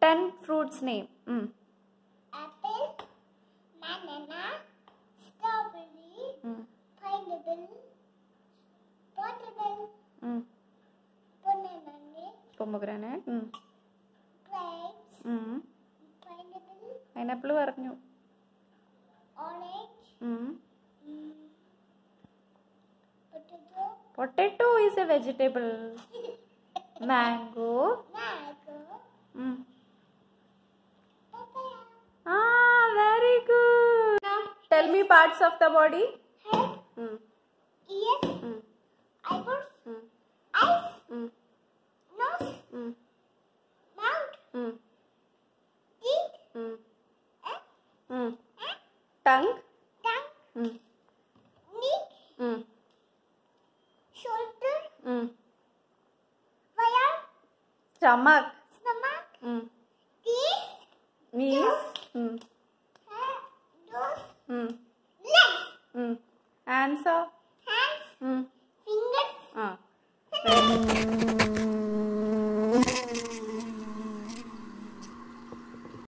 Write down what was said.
10 fruits name. Apple, banana, strawberry, pineapple, watermelon, pomegranate, grapes, pineapple പറഞ്ഞു. orange, Potato is a vegetable. Mango. Very good. Now tell me parts of the body. Head, ears, eyebrows, eyes, nose, mouth, teeth, Tongue. neck, shoulder, Stomach. teeth, Knees. nose, legs, Answer. hands, fingers, Very